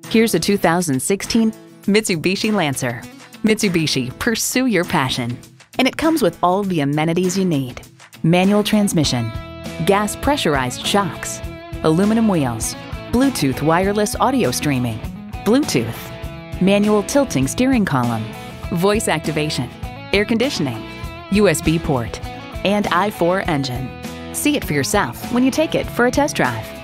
Here's a 2016 Mitsubishi Lancer. Mitsubishi, pursue your passion. And it comes with all the amenities you need. Manual transmission, gas pressurized shocks, aluminum wheels, Bluetooth wireless audio streaming, Bluetooth, manual tilting steering column, voice activation, air conditioning, USB port, and i4 engine. See it for yourself when you take it for a test drive.